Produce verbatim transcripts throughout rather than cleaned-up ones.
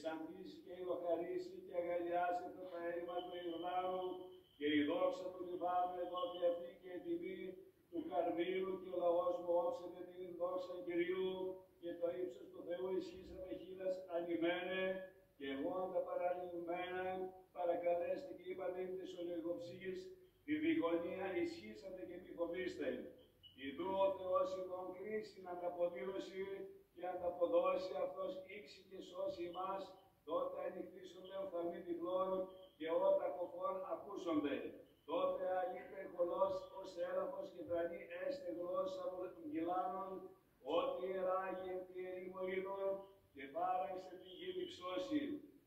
εξαντλήσει και υλοχαρίσει και αγαλιάσει το πέρημα του Ιορδάνου και η δόξα του Λιβάνου εδόθη αυτή και η τιμή του Καρμίλου και ο λαός μου όψεται την δόξα Κυρίου και το ύψος του Θεού ισχύσαμε χείλας ανημένε και εγώ τα παραλυμμένα παρακαλέστε και είπατε ύμτες ολιγοψίες τη διχονία ισχύσατε και μη φοβήστε. Ιδού ο Θεός ημών κρίση να ανταποδήλωση και ανταποδώσει αυτός ήξη και σώσει εμάς, τότε ανοιχτήσονται οφθαλμοί διπλών και ότα κοφών ακούσονται. Τότε αλήθεια χολός ως έλαφος και τρανή έστε γλώσσα γυλάνων, ότι εράγει εν τη ερήμο είδων και πάραξε τη γη διψώσει.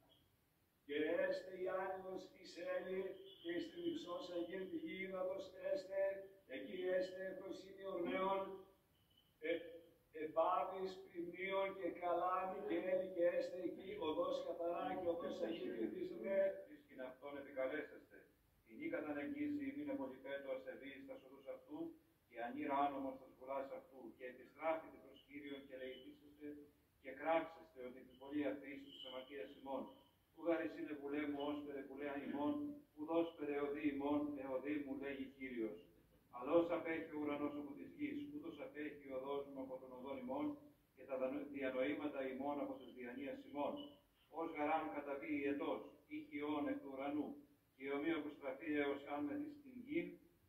Και έστε η άνεμος εις έλη και εις τη διψώσα γην τη γη ύδατος έστε, εκεί έστε εφροσύνη ορνέων, ε, επάδης πριμνίων και καλάμι και έλη και έστε εκεί οδός καθαρά και οδός αγίου κριτήσετε. Εις κιν αυτόν επικαλέσαστε. Η νύκα τα νεγγίζει ημίν απολυπέτω ασεβείς στα σοδούς αυτού και ανήρα άνομος στα σκουλάς αυτού και επιστράφητε προς Κύριον και λεητήσεστε και κράξεστε ότι την πολύ αφήσει της αμαρτίας ημών. Που γάρις είναι βουλέ μου όσπερε βουλέα ημών, που δώσπερε οδή ημών, εοδή μου λέγει Κύριος. Αλλώς απέχει ο ουρανός από της γης, ούτως απέχει ο οδός μου από τον οδόν ημών και τα διανοήματα ημών από της διανοίας ημών. Ως γαράν καταβεί η ετός, ήχιον εκ του ουρανού, και ομοίω αποστραφεί έως αν μεθείς την γην,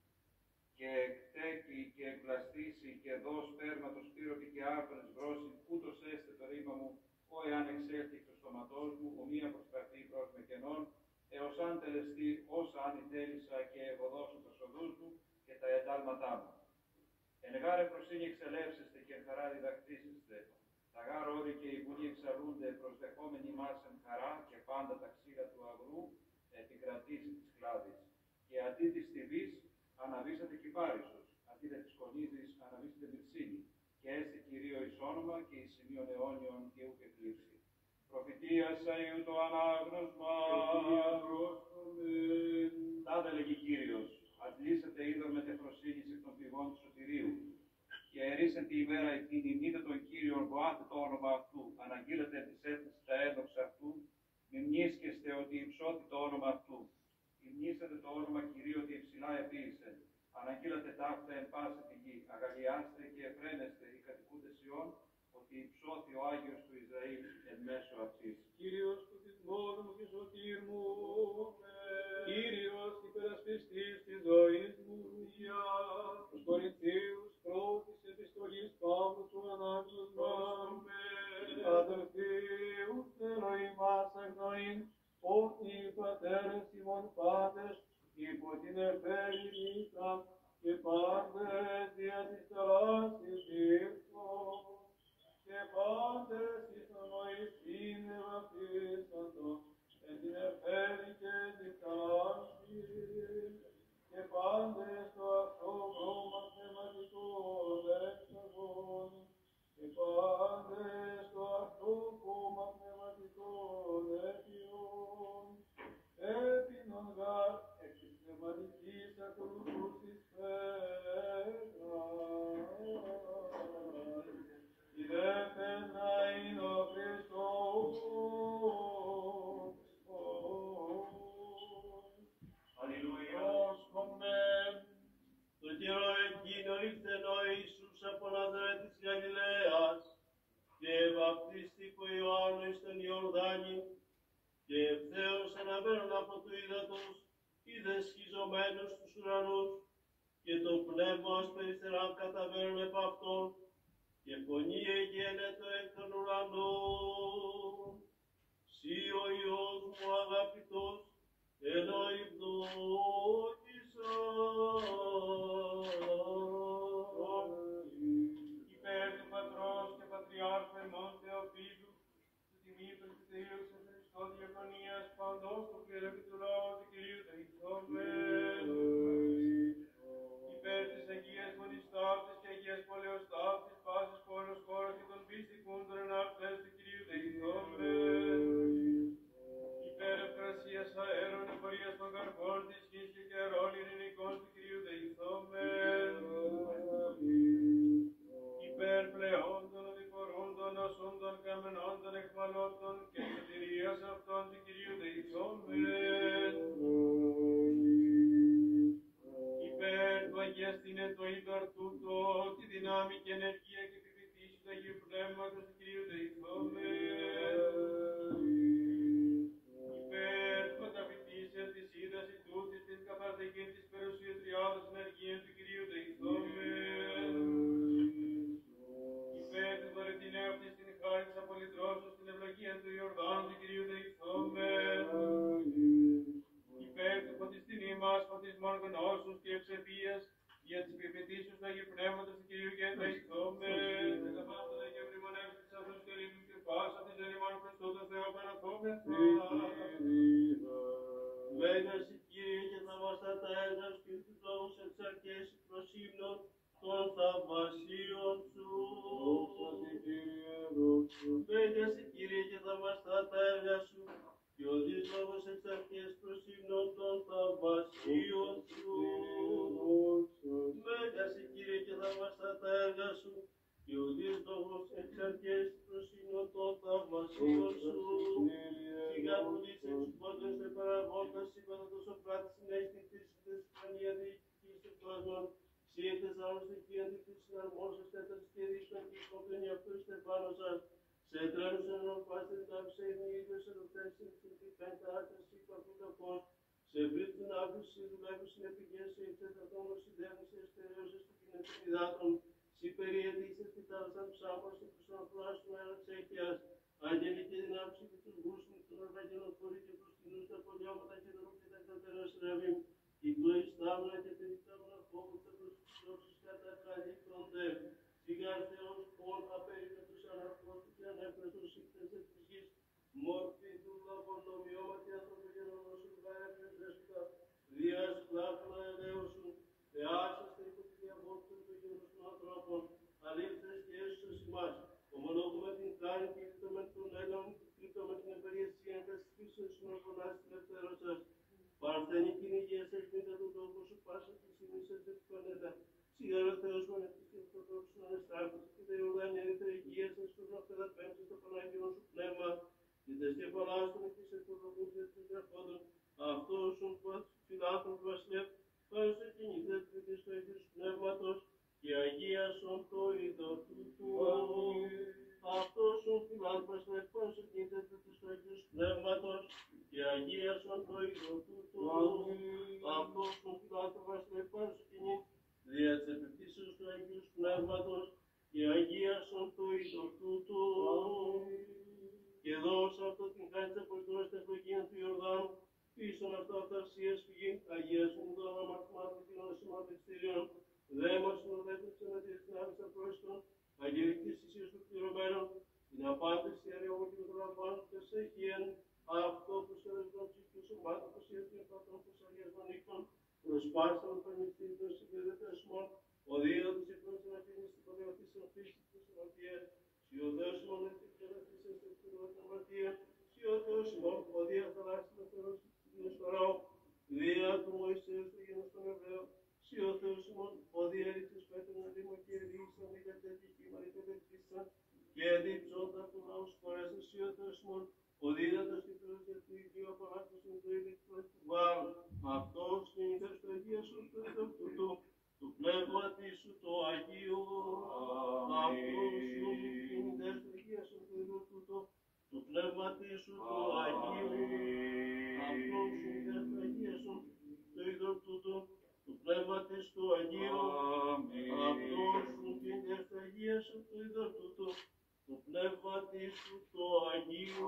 και εκτέκει και εκπλαστήσει και δώσει πέρματος πύρωτη και άρτονες βρώσει, ούτως έστε το ρήμα μου, ο εάν εξέλθει εκ του στόματός μου, ομοίω αποστραφεί προς με κενών, έως αν τελεστεί όσα αν ητέλησα και ευωδώσω τους οδούς μου και τα εντάλματά μου. Εν γάρε προσύνη εξελεύσεστε και εν χαρά διδακτήσεστε. Τα γάρ όροι και οι βουλοί εξαλούνται προσδεχόμενοι μας εν χαρά και πάντα τα ξύλα του αγρού επικρατήσει της κλάδης. Και αντί της τιβής αναβήσατε κυπάρισος, αντί δε της κονίδης αναβήσατε μυρσίνη. Και έστε Κυρίω εις όνομα και εις σημείων αιώνιων και ουκ εκλείψει. Προφητείας Αΐου το ανάγνωσμα. Τάδε λέγει Κύριος, αντλήσατε είδωρ με τεφροσύνης εκ των πηγών του σωτηρίου. Και ερίσεν τη ημέρα εκείνη, μήτε τον Κύριον βοάτε το όνομα αυτού, αναγγείλετε της έθνης τα έδοξα αυτού, μνήσκεστε ότι υψώθη το όνομα αυτού. Υμνήσατε το όνομα Κυρίου ότι υψηλά επίησε. Αναγγείλατε ταύτα εν πάση τη γη. Αγαλιάστε και εφραίνεστε οι κατοικούντες Ιών, ότι υψώθη ο Άγιος του Ισραήλ εν μέσω αυτής. Κύριος σκοτισμός μου και σωτήρ μου, Κύριος υπερασπιστής της ζωής μου, τους Κορινθίους πρώτης επιστολής Παύλου του ανάγνωσμα, αδελφοί, ουκ θέλω ημάς αγνοήν, ότι οι πατέρες ημών πάντες υπό την εφέλη νύχτα και πάντες δια της χαράς υπήρχον και πάντες εις τον Μωυσήν ευαπτίσαντο εν την εφέλη και την χαράση και πάντες το αυτό βρώμα πνευματικό δέξαγον και πάντες το αυτό κόμμα πνευματικό δέξιον έπινον γάρ εκ της πνευματικής ακολουθούσης πέτρα. Ιδέφεν να είναι ο Χριστός. Αλληλούια. Όσχομεν, το καιρό εκείνο ήρθεν ο Ιησούς από Ναζαρέτ της Γαλιλαίας και βαπτίστηκε ο Ιωάννου εις τον Ιορδάνη και ευθέως αναβαίνουν από του ύδατος είδε σχιζωμένους τους ουρανούς και το πνεύμα ως περιστεράν καταβαίνουν επ' αυτόν και φωνή εγένετο εκ των ουρανών. Συ ο Υιός μου αγαπητός, ενώ υπνώτησα. Υπέρ του Πατρός και Πατριάρχου εμών Θεοφύλου, του τιμή του Θεού σε Χριστό διακονίας παντός του Κύριου και του λαού του Κυρίου δεηθόμεν. Υπέρ της Αγίας Μονής Ταύτης και Αγίας Πόλεως Ταύτης, πάσης πόλος χώρος και των πίστικούντων εν αυτές του Κυρίου δεηθόμεν. Υπέρ ευκρασίας αέρων εφορίας των καρπών της γης και καιρών ειρηνικών του Κυρίου δεηθόμεν. Υπέρ πλεόντων, οδηφορούντων, οσούντων, καμενόντων, εκμαλώτων και σωτηρίας σωτηρίας αυτών του Κυρίου δεηθόμεν. Υπέρ του αγιαστήνε το είδωρ τούτο, τη δυνάμει και ενεργία και τη πιτήση του Αγίου Πνεύματος του Κυρίου δεηθόμεν. Υπέρ του καταφυτίσεως της είδαση τούτης της καθαρτικής της περιουσίας τριάδος ενεργείων του Κυρίου δεηθόμεν. Υπέρ του δωρετινέου αυτής την χάρη της απολυτρώσεως στην ευλογία του Ιορδάνου του Κυρίου δεηθόμεν. Υπέρ του φωτιστηνή μας φωτισμών γνώσεως και ευσεβίας για τις επιφετήσεις του Αγίου Πνεύματος του Κυρίου και δεηθόμεν. Με τα πάντα και μνημονεύσεις της αυτούς και λίμνους και πάσα της ερημών Χριστού το Θεό παραθόμεθα. Μέγας η Κύριε και θαυμαστά τα έργα σου και τους λόγους εξαρκές προς ύμνον των θαυμασίων σου. Μέγας η Κύριε και θαυμαστά τα έργα σου και ο δις λόγος εξαρκές προς ύμνον των θαυμασίων σου. Μέγας η Κύριε και θαυμαστά τα έργα σου και ο δις λόγος εξαρκές προς ύμνον των θαυμασίων σου. Σιγά πουλής εξυπώντας τε παραγόντας σύμπατα το Σοκράτης συνέχιστη της Ισπανία διοικητής των κόσμων. Σύντες άλλωστε και αντίκτης συναρμόσες τέταρες και δίσκαν και υπόκλαινοι αυτούς στεφάνος σας. Σε τρένους ενορπάστε τάψε είναι ίδιος ερωτές συνθήκη πέντα άκρες υπαρχούν κακός. Σε βρήκουν άκρους οι δουλεύους συνεπικές σε εξετατόμους συντέρνεις εστερεώσεις του κοινωνικών υδάτων. Συ περιετήσεις τη θάλασσα ψάμπος και τους ανθρώπους του αεροτσέχειας. Αγγελική δυνάμψη και τους γούσμους των Ευαγγελών χωρί και τους κοινούς τα πολιώματα και τα ρούχια τα κατέρας ρεύει. Η πλοή στάμνα και περιτάμνα φόβουτα προς τους τρόπους κατακαλύπτονται. Σιγά Θεός πόν απέριπε τους αναρκώτους και ανέφερτους σύκτες της γης. Μόρφη δούλαβον νομιώματι ανθρωπογενωνός σου βάρευνες δέσποτα. Δίας πλάκωνα ελέωσου. Εάσαστε υπό τη διαβότητα του γένους των ανθρώπων. Αλήθρες και έσωσες ημάς. Ομολογούμε την χάρη και ήρθαμε των έργων και κρύπτουμε την ευεργεσία εγκαστικής συνορφωνάς στην ελευθέρωσας. Παρθένη κυνηγία σε εκμήτα του τόπου σου πάσα και σημείσες δεν φανέτα. Σιγάρα Θεός μου ανεφτής και αυτοδόξου ανεστάρτης και τα Ιορδάνια ερυθραϊκία σε στους αυτοδαπέμψεις στο Παναγιόν σου πνεύμα και τα σκεφαλάστον και σε εκποδομούς για τους γραφόντων. Αυτός σου φιλάθρον του βασιλεύ πάνω σε κινητές κριτής του Αγίου Πνεύματος και αγίασον το είδωρ τούτου. Αυτός σου φιλάθρος με πάνω σε κινητές κριτής του Αγίου Πνεύματος και αγίασον το είδωρ τούτου. Αυτός σου φιλάθρος με πάνω σε κινητές δια της επιπτήσεως του Αγίου Πνεύματος και αγίασον το είδωρ τούτου. Και δώσα αυτό την χάρη της αποστολής στα ευλογία του Ιορδάνου, πίσον αυτό αυταρσίας πηγή, αγίασον το όνομα του μαθητήνων σημαντιστήριων, δέμος των οδεύτων εναντίον της άμεσης απρόστων, αγγελικής θυσίας του πληρωμένων, την απάντηση αραιόμου και των λαμβάνων και σε εχείαν, αυτό που σε ρεσδόν ψυχούς ομάδων που σε εύτην πατών που σε αγιασμών οίκων, προσπάσαν πανιστήν των συγκεδετασμών, ο δίωτος υπός να αφήνει στην παλαιοτής αφήσης της αμαρτίας, και ο Θεός μόνο επικαιρετής στην πληρωμένη αμαρτία, και ο Θεός μόνο ο Δία θαλάσσης να φέρω στην Φαραώ, Δία του Μωυσέως του γένους των Εβραίων, και ο Θεός μόνο ο Δία ρίξες πέτρων ερήμων και ρίξαν λίγα τέτοια κύματα και πετρίσαν, και διψώντα του λαού χωρέσαν, και ο Θεός μόνο ο δίδατος και πλούσια του Ιδίου απολάκτωσαν το ηλεκτρό του βάρου, αυτός και η δευτερογία σου του Θεού του πνεύματι σου το Αγίου, αυτός σου και η δευτερογία σου του Θεού του πνεύματι σου το Αγίου, αυτός σου και η δευτερογία σου του Θεού του πνεύματι σου το Αγίου, αυτός σου και η δευτερογία σου του Θεού το πνεύματι σου το Αγίου.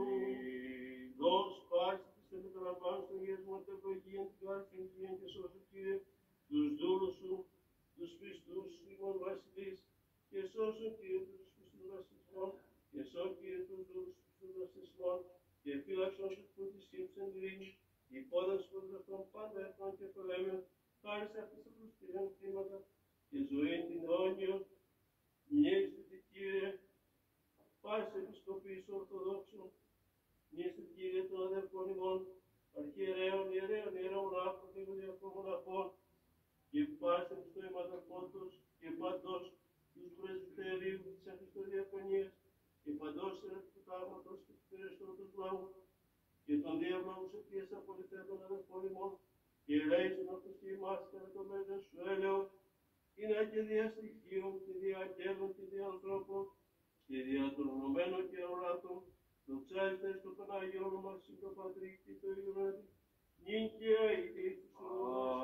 Δώσ' πάση της τελετραπάνου στον γεσμό και ευλογίαν την κάρτην και σώσου Κύριε τους δούλους σου, τους πιστούς σου ημών βασιλείς και σώσουν Κύριε τους πιστούς βασιλισμών και σώσουν Κύριε τους δούλους τους πιστούς βασιλισμών και φύλαξον τους που της ύψεν ειρήνη υπόδας που δευτών πάντα εθνών και πολέμιων χάρις αυτής του Κύριων κλίματα και ζωήν την αιώνιον νιέστε Κύριε πάση επισκοπής Ορθοδόξων, νιέστε Κύριε των αδερφών ημών, αρχιερέων, ιερέων, ιερών ράφων, ηγωδιακών μοναχών, και πάση τους το αιματαρχόντος και παντός τους πρεσβυτερίου της Χριστοδιακονίας και παντός ερετικού τάγματος και του περισσότερου λαού και των διευλόγους αιτίας απολυτέτων αδελφών ημών και ελέησον αυτούς και ημάς κατά το μέτρο σου έλεος είναι και δια στοιχείων και δια αγγέλων και δια ανθρώπων και δια των ονομένων και ορατών δοξάζεται στο Πανάγιο όνομα σου το Πατρί και το Υιό νυν και αεί και εις τους αιώνας.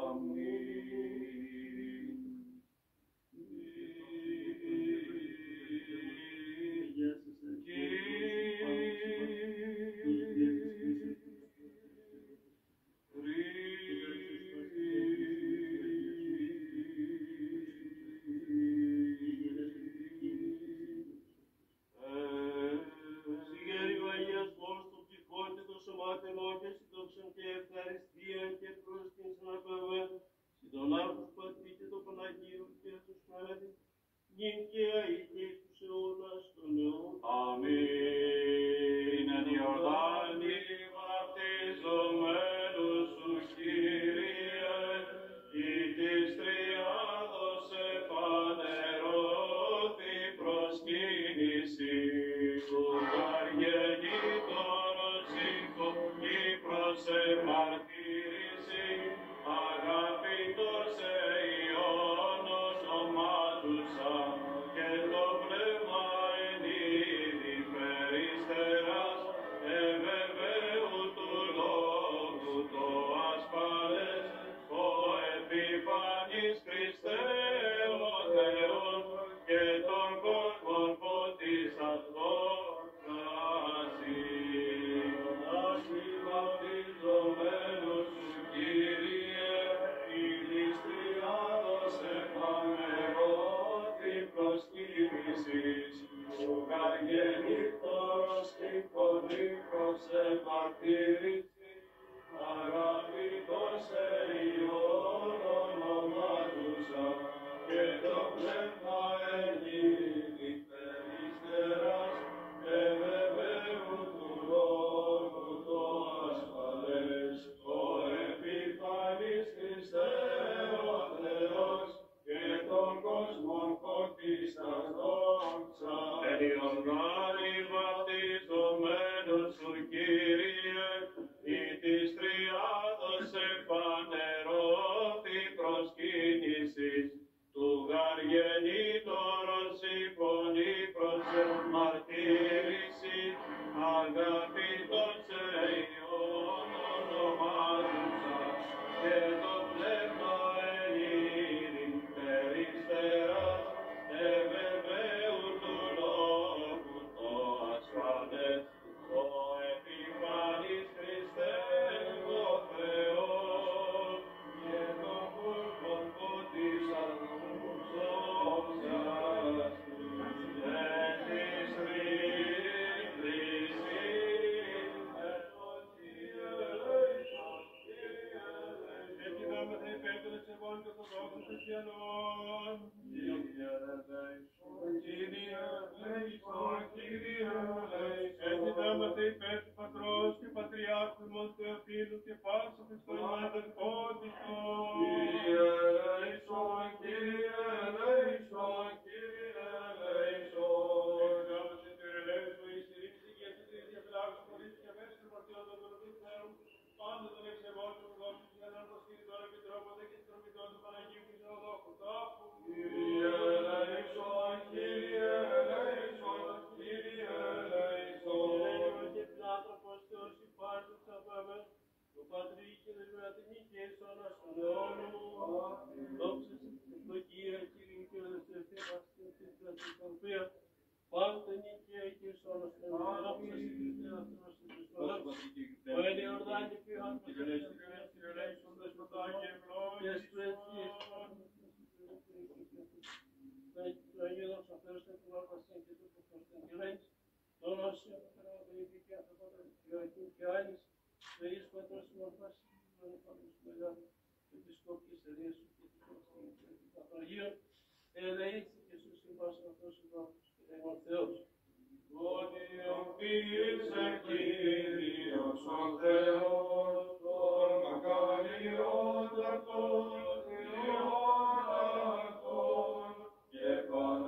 Αμήν.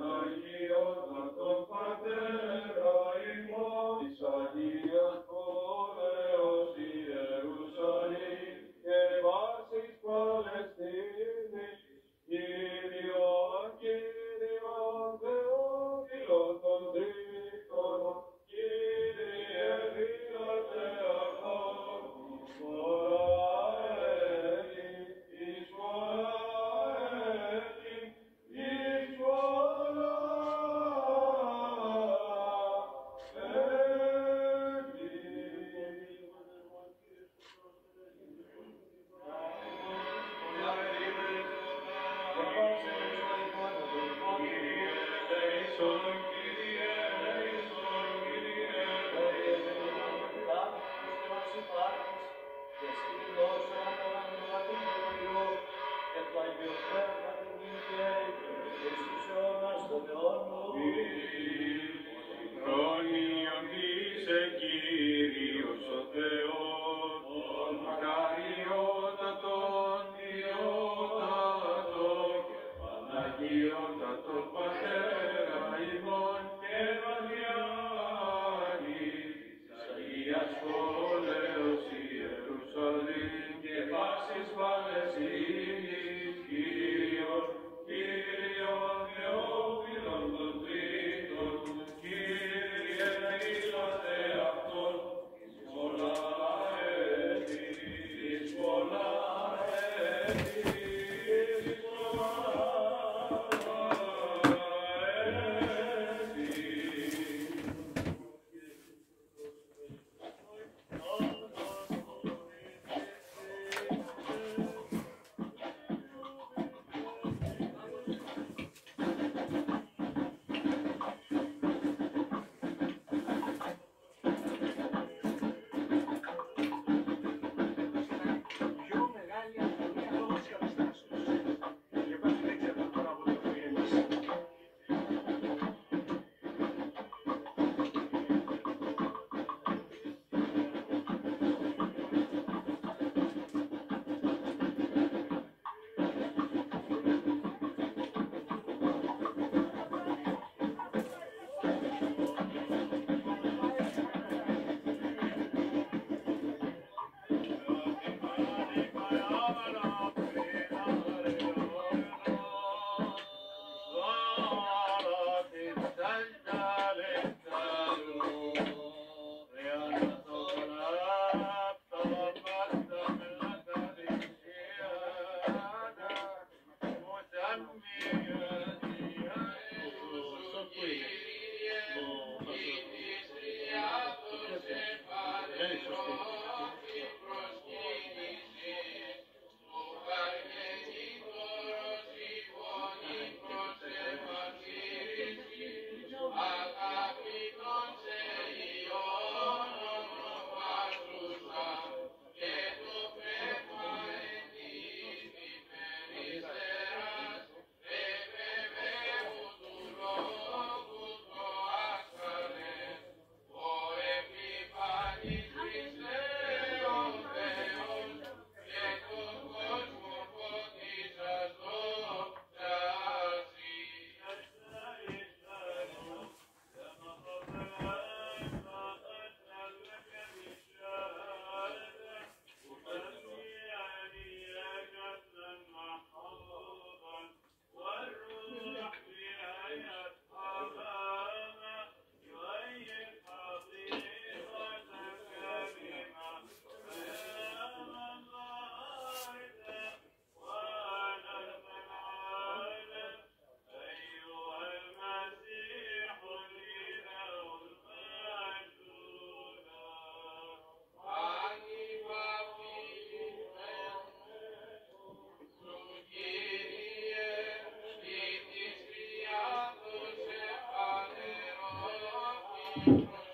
Αγίας Amen.